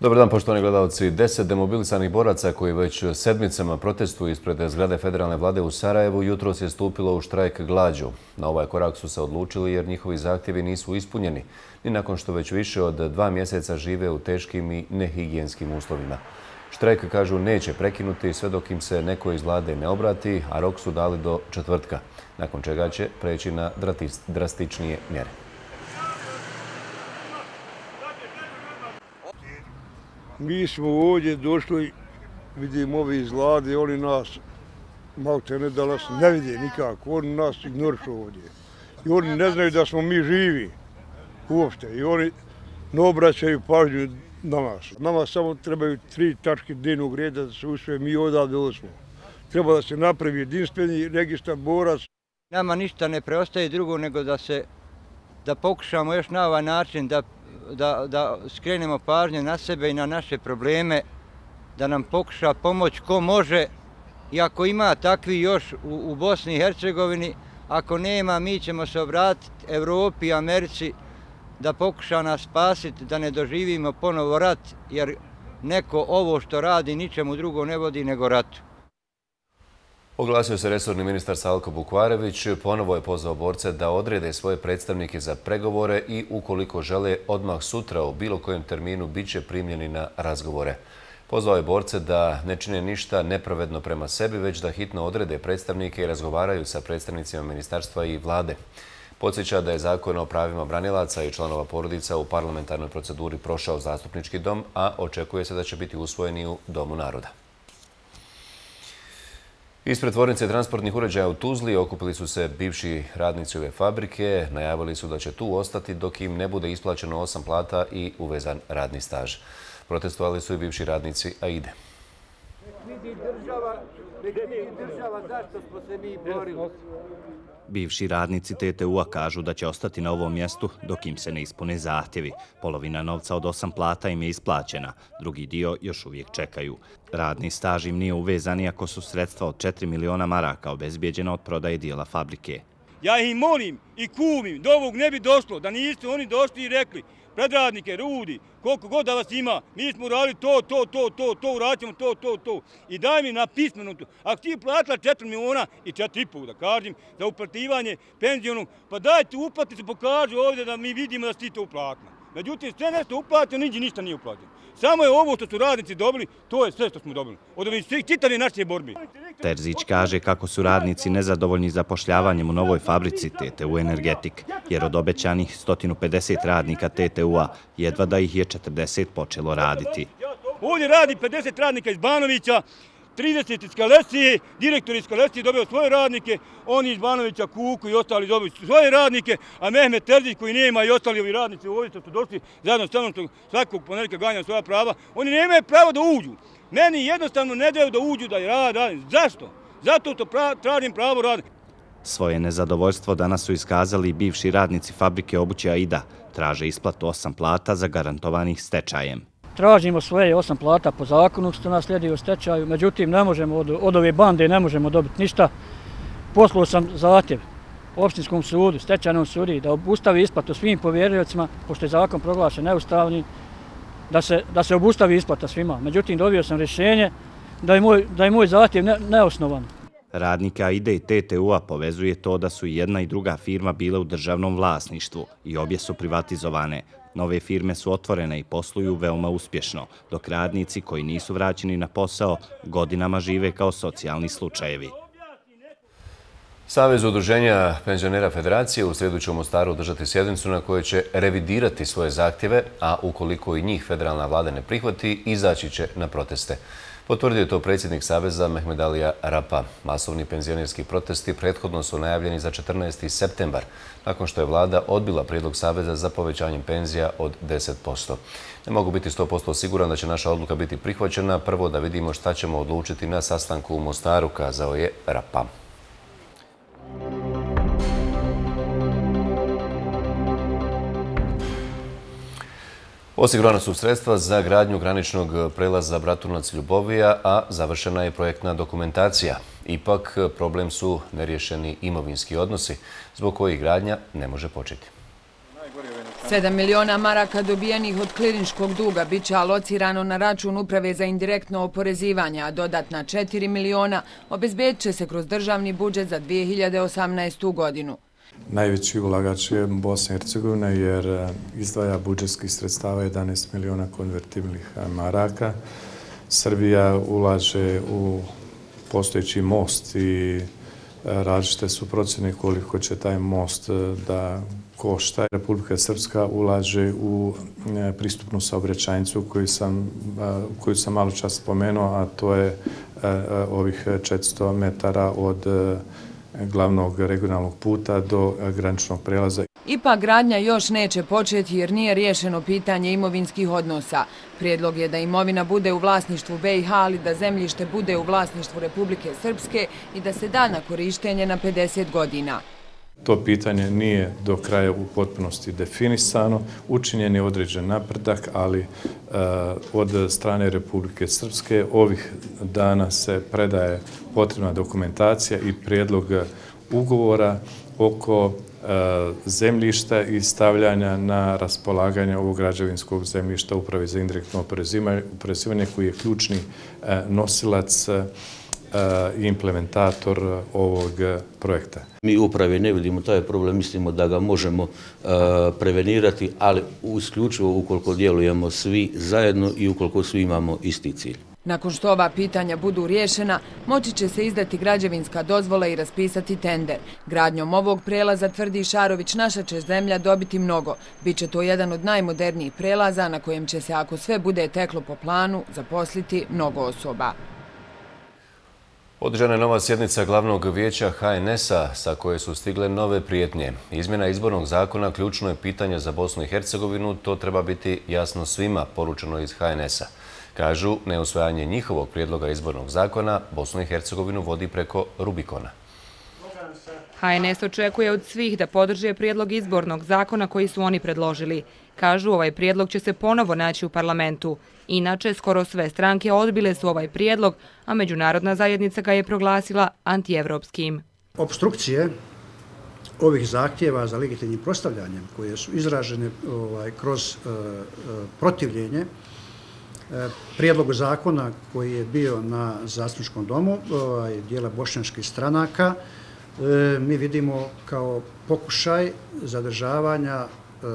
Dobar dan, poštovani gledalci. 10 demobilisanih boraca koji već sedmicama protestuju ispred zgrade federalne vlade u Sarajevu jutros je stupilo u štrajk glađu. Na ovaj korak su se odlučili jer njihovi zahtjevi nisu ispunjeni, ni nakon što već više od 2 mjeseca žive u teškim i nehigijenskim uslovima. Štrajk, kažu, neće prekinuti sve dok im se neko iz vlade ne obrati, a rok su dali do četvrtka, nakon čega će preći na drastičnije mjere. Mi smo ovdje došli, vidimo ovi iz vlade, oni nas malte ne da nas ne vide nikako, oni nas ignorišu ovdje. I oni ne znaju da smo mi živi uopšte i oni ne obraćaju pažnju na nas. Nama samo trebaju 3 tačke dnevnog reda da se usvoje, mi odavde smo. Treba da se napravi jedinstveni registar boraca. Nama ništa ne preostaje drugo nego da pokušamo još na ovaj način da skrenemo pažnje na sebe i na naše probleme, da nam pokuša pomoć ko može i ako ima takvi još u Bosni i Hercegovini, ako nema mi ćemo se obratiti Evropi i Americi da pokuša nas spasiti, da ne doživimo ponovo rat, jer neko ovo što radi ničemu drugo ne vodi nego ratu. Oglasio se resorni ministar Salko Bukvarević, ponovo je pozvao borce da odrede svoje predstavnike za pregovore i ukoliko žele odmah sutra u bilo kojem terminu bit će primljeni na razgovore. Pozvao je borce da ne čine ništa nepravedno prema sebi, već da hitno odrede predstavnike i razgovaraju sa predstavnicima ministarstva i vlade. Podsjeća da je Zakon o pravima branilaca i članova porodica u parlamentarnoj proceduri prošao zastupnički dom, a očekuje se da će biti usvojeni u Domu naroda. Ispred tvornice transportnih uređaja u Tuzli okupili su se bivši radnici ove fabrike. Najavili su da će tu ostati dok im ne bude isplaćeno 8 plata i uvezan radni staž. Protestovali su i bivši radnici AIDE. Zašto smo se mi borili? Bivši radnici TTU-a kažu da će ostati na ovom mjestu dok im se ne ispune zahtjevi. Polovina novca od 8 plata im je isplaćena, drugi dio još uvijek čekaju. Radni staž im nije uvezan iako su sredstva od 4 miliona maraka obezbijeđena od prodaje dijela fabrike. Ja ih molim i kumim, do ovog ne bi došlo, da nisu oni došli i rekli predradnike, rudi, koliko god da vas ima, mi smo uradili to, uradit ćemo to. I daj mi na pismenu to. Ako ti platila 4 miliona i 4,5 da kažem, za uplativanje penzionog, pa dajte uplatnicu, pokažu ovdje da mi vidimo da si ti to uplatila. Međutim, sve nešto uplatio, ništa nije uplatio. Samo je ovo što su radnici dobili, to je sve što smo dobili. Od ovih čitave naše borbe. Terzić kaže kako su radnici nezadovoljni zapošljavanjem u novoj fabrici TTU Energetik, jer od obećanih 150 radnika TTU-a jedva da ih je 40 počelo raditi. Ovdje radi 50 radnika iz Banovića, 30 iz Kalesije, direktor iz Kalesije dobio svoje radnike, oni iz Banovića, Kuku i ostali dobili svoje radnike, a Mehmet Terzić koji nema i ostali ovi radnici ovdje što su došli zajedno s mnom svakog ponedjeljka ganjam svoja prava, oni nemaju pravo da uđu. Meni jednostavno ne daju da uđu da radim. Zašto? Zato što tražim pravo rada. Svoje nezadovoljstvo danas su iskazali i bivši radnici fabrike obuće AIDA. Traže isplatu 8 plata zagarantovanih stečajem. Tražimo svoje 8 plata po zakonu što nas slijedi u stečaju, međutim ne možemo od ove bande ne možemo dobiti ništa. Poslao sam zahtjev opštinskom sudu, stečajnom sudi da obustavi isplatu svim povjeriocima, pošto je zakon proglašen neustavnim, da se obustavi isplata svima. Međutim, dobio sam rješenje da je moj zahtjev neosnovan. Radnika AIDE i TTU-a povezuje to da su jedna i druga firma bile u državnom vlasništvu i obje su privatizovane. Nove firme su otvorene i posluju veoma uspješno, dok radnici koji nisu vraćeni na posao godinama žive kao socijalni slučajevi. Savez udruženja penzionera Federacije u srijedu će u Mostaru održati sjednicu na kojoj će revidirati svoje zahtjeve, a ukoliko i njih federalna vlada ne prihvati, izaći će na proteste. Potvrdio je to predsjednik Saveza Mehmedalija Rapa. Masovni penzionerski protesti prethodno su najavljeni za 14. septembar, nakon što je vlada odbila prijedlog Saveza za povećanjem penzija od 10%. Ne mogu biti 100% siguran da će naša odluka biti prihvaćena. Prvo da vidimo šta ćemo odlučiti na sastanku u Mostaru, kazao je Rapa. Osigurana su sredstva za gradnju graničnog prelaza Bratunac-Ljubovija, a završena je projektna dokumentacija. Ipak, problem su neriješeni imovinski odnosi, zbog kojih gradnja ne može početi. 7 miliona maraka dobijenih od klirinškog duga bit će alocirano na račun Uprave za indirektno oporezivanje, a dodatna 4 miliona obezbedit će se kroz državni budžet za 2018. godinu. Najveći ulagač je Bosna i Hercegovina jer izdvaja budžetskih sredstava 11 miliona konvertibilnih maraka. Srbija ulaže u postojeći most i različite su procjene koliko će taj most da košta. Republika Srpska ulaže u pristupnu saobraćajnicu koju sam malo čas spomenuo, a to je ovih 400 metara od glavnog regionalnog puta do graničnog prelaza. Ipak gradnja još neće početi jer nije riješeno pitanje imovinskih odnosa. Prijedlog je da imovina bude u vlasništvu BiH, ali da zemljište bude u vlasništvu Republike Srpske i da se da na korištenje na 50 godina. To pitanje nije do kraja u potpunosti definisano. Učinjen je određen napredak, ali od strane Republike Srpske ovih dana se predaje potrebna dokumentacija i prijedlog ugovora oko zemljišta i stavljanja na raspolaganje ovog građevinskog zemljišta Upravi za indirektno oporezivanje koji je ključni nosilac i implementator ovog projekta. Mi u upravi ne vidimo taj problem, mislimo da ga možemo prevenirati, ali isključivo ukoliko djelujemo svi zajedno i ukoliko svi imamo isti cilj. Nakon što ova pitanja budu riješena, moći će se izdati građevinska dozvola i raspisati tender. Gradnjom ovog prelaza, tvrdi Šarović, naša će zemlja dobiti mnogo. Biće to jedan od najmodernijih prelaza na kojem će se, ako sve bude teklo po planu, zaposliti mnogo osoba. Održana je nova sjednica glavnog vijeća HNS-a sa koje su stigle nove prijetnje. Izmjena izbornog zakona ključno je pitanje za Bosnu i Hercegovinu, to treba biti jasno svima, poručeno iz HNS-a. Kažu, neusvajanje njihovog prijedloga izbornog zakona Bosnu i Hercegovinu vodi preko Rubikona. HNS očekuje od svih da podrže prijedlog izbornog zakona koji su oni predložili. Kažu, ovaj prijedlog će se ponovo naći u parlamentu. Inače, skoro sve stranke odbile su ovaj prijedlog, a međunarodna zajednica ga je proglasila antievropskim. Opstrukcije ovih zahtjeva za legitimnim prostavljanjem koje su izražene kroz protivljenje prijedlogu zakona koji je bio na zastupničkom domu dijela bošnjačkih stranaka, mi vidimo kao pokušaj zadržavanja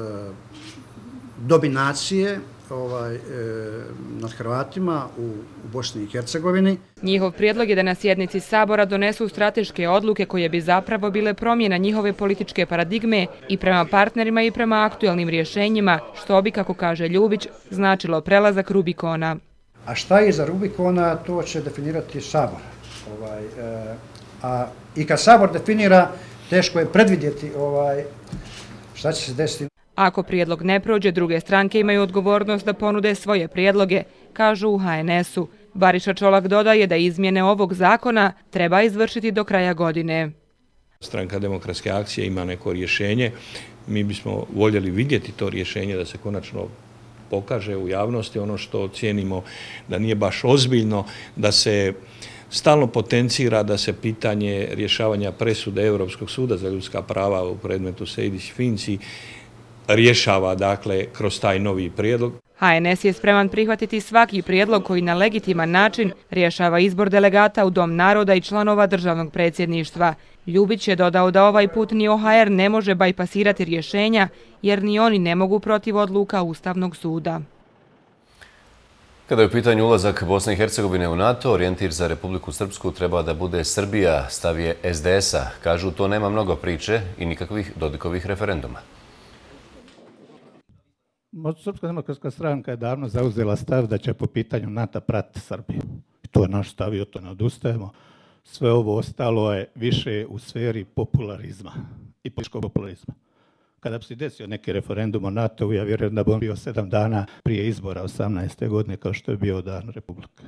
dominacije nad Hrvatima u Bosni i Hercegovini. Njihov prijedlog je da na sjednici Sabora donesu strateške odluke koje bi zapravo bile promjena njihove političke paradigme i prema partnerima i prema aktualnim rješenjima, što bi, kako kaže Ljubić, značilo prelazak Rubikona. A šta je iza Rubikona, to će definirati Sabor. I kad Sabor definira, teško je predvidjeti šta će se desiti. Ako prijedlog ne prođe, druge stranke imaju odgovornost da ponude svoje prijedloge, kažu u HNS-u. Bariša Čolak dodaje da izmjene ovog zakona treba izvršiti do kraja godine. Stranka Demokratske akcije ima neko rješenje. Mi bismo voljeli vidjeti to rješenje da se konačno pokaže u javnosti. Ono što cijenimo da nije baš ozbiljno, da se stalno potencira da se pitanje rješavanja presude Europskog suda za ljudska prava u predmetu Sejdić-Finci rješava, dakle, kroz taj novi prijedlog. HNS je spreman prihvatiti svaki prijedlog koji na legitiman način rješava izbor delegata u Dom naroda i članova državnog predsjedništva. Ljubić je dodao da ovaj put ni OHR ne može bajpasirati rješenja, jer ni oni ne mogu protiv odluka Ustavnog suda. Kada je u pitanju ulazak Bosne i Hercegovine u NATO, orijentir za Republiku Srpsku treba da bude Srbija, stav je SDS-a. Kažu, to nema mnogo priče i nikakvih Dodikovih referenduma. Srpska demokratska stranka je davno zauzela stav da će po pitanju NATO pratiti Srbiju. To je naš stav i od to ne odustajemo. Sve ovo ostalo je više u sferi popularizma i političkog popularizma. Kada bi se desio neki referendum o NATO-u, ja vjerujem da bi on bio 7 dana prije izbora 18. godine, kao što je bio Dan Republike.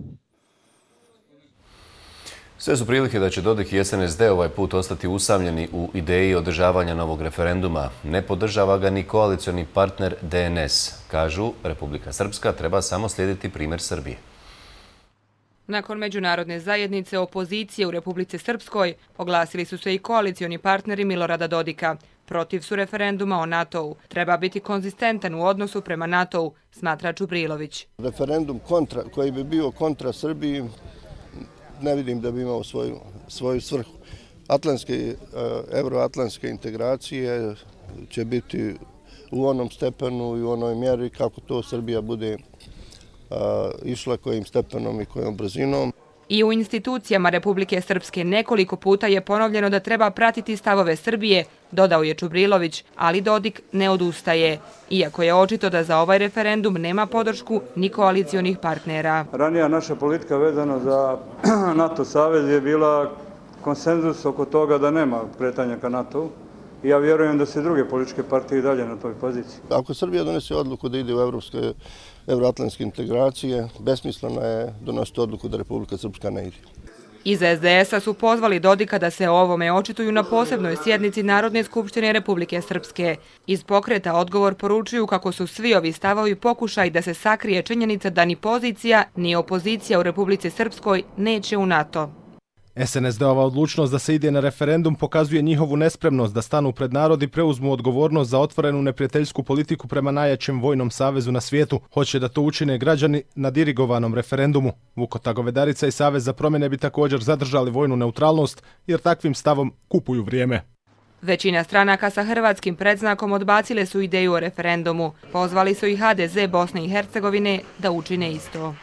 Sve su prilike da će Dodik i SNSD ovaj put ostati usamljeni u ideji održavanja novog referenduma. Ne podržava ga ni koalicioni partner DNS. Kažu, Republika Srpska treba samo slijediti primjer Srbije. Nakon međunarodne zajednice opozicije u Republici Srpskoj oglasili su se i koalicioni partneri Milorada Dodika. protiv su referenduma o NATO-u. Treba biti konzistentan u odnosu prema NATO-u, smatra Čubrilović. Referendum koji bi bio kontra Srbiji ne vidim da bi imao svoju svrhu. Euroatlantske integracije će biti u onom stepenu i u onoj mjeri kako to Srbija bude išla, kojim stepenom i kojom brzinom. I u institucijama Republike Srpske nekoliko puta je ponovljeno da treba pratiti stavove Srbije, dodao je Čubrilović, ali Dodik ne odustaje, iako je očito da za ovaj referendum nema podršku ni koalicionih partnera. Ranija naša politika vezana za NATO savez je bila konsenzus oko toga da nema kretanja ka NATO-u. I ja vjerujem da se druge političke partije i dalje na toj poziciji. Ako Srbija donese odluku da ide u euroatlantske integracije, besmisleno je donositi odluku da Republika Srpska ne ide. Iz SDS-a su pozvali Dodika da se o ovome očituju na posebnoj sjednici Narodne skupštine Republike Srpske. Iz pokreta odgovor poručuju kako su svi ovi stavovi pokušaj da se sakrije činjenica da ni pozicija ni opozicija u Republici Srpskoj neće u NATO. SNSD-ova odlučnost da se ide na referendum pokazuje njihovu nespremnost da stanu pred narod i preuzmu odgovornost za otvorenu neprijateljsku politiku prema najjačem vojnom savezu na svijetu. Hoće da to učine građani na dirigovanom referendumu. Vukota Govedarica i Savez za promjene bi također zadržali vojnu neutralnost jer takvim stavom kupuju vrijeme. Većina stranaka sa hrvatskim predznakom odbacile su ideju o referendumu. Pozvali su i HDZ Bosne i Hercegovine da učine isto.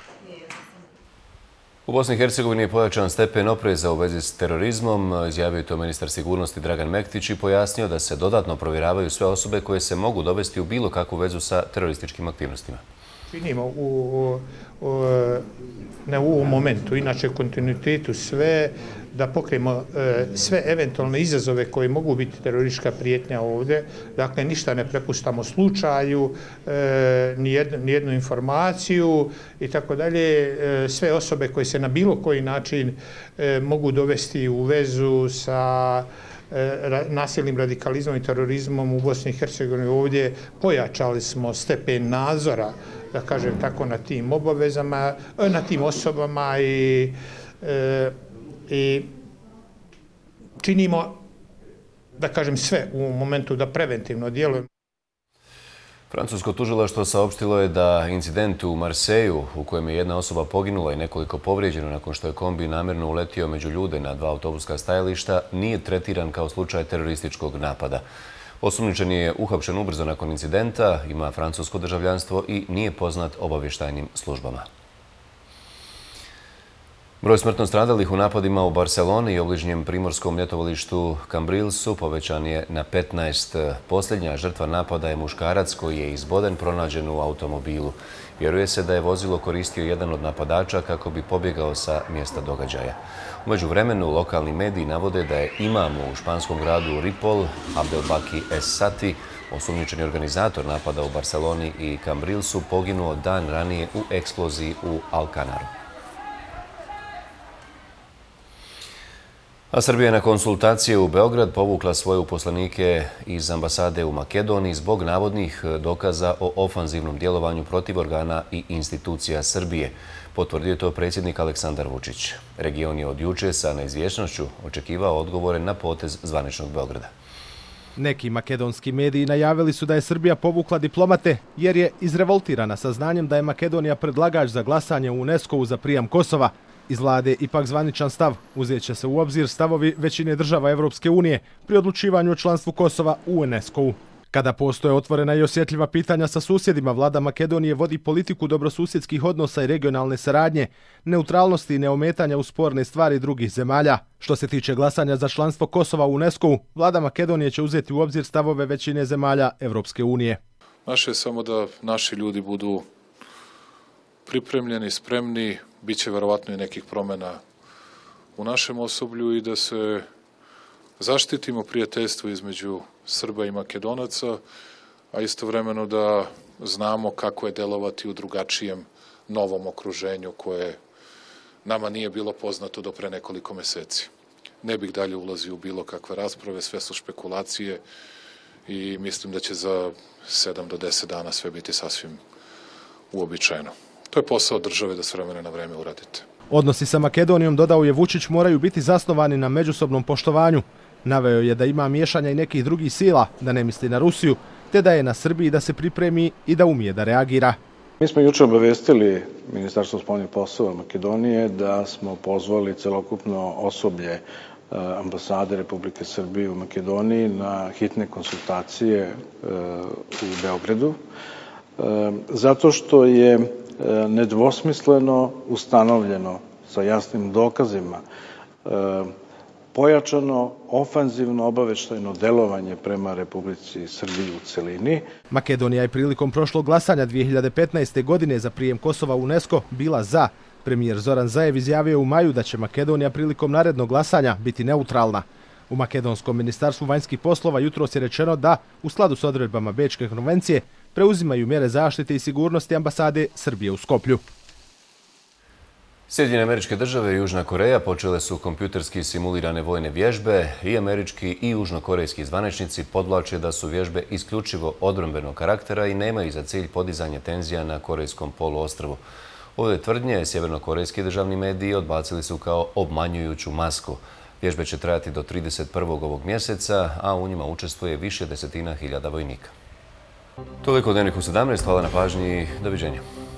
U Bosni i Hercegovini je pojačan stepen opreza u vezi s terorizmom, izjavio to ministar sigurnosti Dragan Mektić i pojasnio da se dodatno provjeravaju sve osobe koje se mogu dovesti u bilo kakvu vezu sa terorističkim aktivnostima. Činimo ne u ovom momentu, inače u kontinuitetu sve, da pokrijemo sve eventualne izazove koje mogu biti teroristička prijetnja ovdje. Dakle, ništa ne prepuštamo slučaju, nijednu informaciju i tako dalje. Sve osobe koje se na bilo koji način mogu dovesti u vezu sa nasilnim radikalizmom i terorizmom u Bosni i Hercegovini ovdje pojačali smo stepen nadzora, da kažem tako, na tim obavezama, na tim osobama i činimo, da kažem, sve u momentu da preventivno djelujemo. Francusko tužilaštvo saopštilo je da incident u Marseju, u kojem je jedna osoba poginula i nekoliko povrijeđeno nakon što je kombi namjerno uletio među ljude na 2 autobuska stajališta, nije tretiran kao slučaj terorističkog napada. Osumnjičeni je uhapšen ubrzo nakon incidenta, ima francusko državljanstvo i nije poznat obavještajnim službama. Broj smrtno stradalih u napadima u Barceloni i obližnjem primorskom ljetovalištu Cambrilsu povećan je na 15. Posljednja žrtva napada je muškarac koji je izboden pronađen u automobilu. Vjeruje se da je vozilo koristio jedan od napadača kako bi pobjegao sa mjesta događaja. U međuvremenu lokalni mediji navode da je imam u španskom gradu Ripoll, Abdelbaki Es Sati, osumnjičeni organizator napada u Barceloni i Cambrilsu, poginuo dan ranije u eksploziji u Alcanaru. A Srbija je na konsultacije u Beograd povukla svoje uposlenike iz ambasade u Makedoniji zbog navodnih dokaza o ofanzivnom djelovanju protiv organa i institucija Srbije. Potvrdio je to predsjednik Aleksandar Vučić. Region je od juče sa neizvjesnošću očekivao odgovore na potez zvaničnog Beograda. Neki makedonski mediji najavili su da je Srbija povukla diplomate jer je izrevoltirana saznanjem da je Makedonija predlagač za glasanje u UNESCO-u za prijam Kosova. Iz vlade ipak zvaničan stav uzet će se u obzir stavovi većine država Evropske unije pri odlučivanju o članstvu Kosova u UNESCO-u. Kada postoje otvorena i osjetljiva pitanja sa susjedima, vlada Makedonije vodi politiku dobrosusjedskih odnosa i regionalne saradnje, neutralnosti i neometanja u sporne stvari drugih zemalja. Što se tiče glasanja za članstvo Kosova u UNESCO-u, vlada Makedonije će uzeti u obzir stavove većine zemalja Evropske unije. Naše je samo da naši ljudi budu pripremljeni, spremni, bit će verovatno i nekih promjena u našem osoblju i da se zaštitimo prijateljstvo između Srba i Makedonaca, a istovremeno da znamo kako je delovati u drugačijem novom okruženju koje nama nije bilo poznato do pre nekoliko meseci. Ne bih dalje ulazio u bilo kakve rasprave, sve su špekulacije i mislim da će za 7 do 10 dana sve biti sasvim uobičajeno. To je posao države da s vremena na vreme uradite. Odnosi sa Makedonijom, dodao je Vučić, moraju biti zasnovani na međusobnom poštovanju. Naveo je da ima miješanja i nekih drugih sila, da ne misli na Rusiju, te da je na Srbiji da se pripremi i da umije da reagira. Mi smo juče obavestili Ministarstvo spoljnih poslova Makedonije da smo pozvali celokupno osoblje ambasade Republike Srbije u Makedoniji na hitne konsultacije u Beogradu, zato što je nedvosmisleno ustanovljeno sa jasnim dokazima pojačano ofanzivno obaveštajno delovanje prema Republici Srbiji u celini. Makedonija je prilikom prošlog glasanja 2015. godine za prijem Kosova u UNESCO bila za. Premijer Zoran Zaev izjavio u maju da će Makedonija prilikom narednog glasanja biti neutralna. U Makedonskom ministarstvu vanjskih poslova jutros je rečeno da, u skladu s odredbama Bečke konvencije, preuzimaju mjere zaštite i sigurnosti ambasade Srbije u Skoplju. Sjedinjene Američke Države i Južna Koreja počele su kompjuterski simulirane vojne vježbe i američki i južnokorejski zvaničnici podvlače da su vježbe isključivo odbrambenog karaktera i nemaju za cilj podizanje tenzija na Korejskom poluostrvu. Ove tvrdnje sjevernokorejski državni mediji odbacili su kao obmanjujuću masku. Vježbe će trajati do 31. ovog mjeseca, a u njima učestvuje više desetina hiljada vojnika. Toliko u Dnevniku 17. Hvala na pažnji i doviđenja.